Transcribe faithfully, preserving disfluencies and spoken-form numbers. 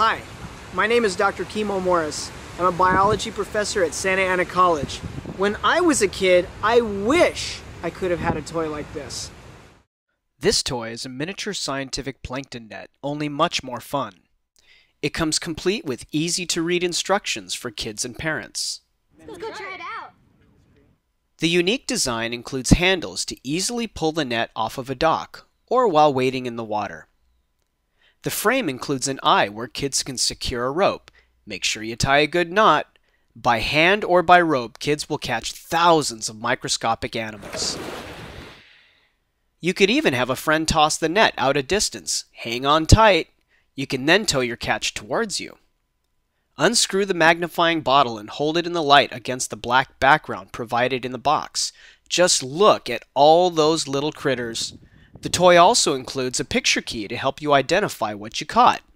Hi, my name is Doctor Kimo Morris. I'm a biology professor at Santa Ana College. When I was a kid, I wish I could have had a toy like this. This toy is a miniature scientific plankton net, only much more fun. It comes complete with easy-to-read instructions for kids and parents. Let's go try it out. The unique design includes handles to easily pull the net off of a dock or while wading in the water. The frame includes an eye where kids can secure a rope. Make sure you tie a good knot. By hand or by rope, kids will catch thousands of microscopic animals. You could even have a friend toss the net out a distance. Hang on tight. You can then tow your catch towards you. Unscrew the magnifying bottle and hold it in the light against the black background provided in the box. Just look at all those little critters. The toy also includes a picture key to help you identify what you caught.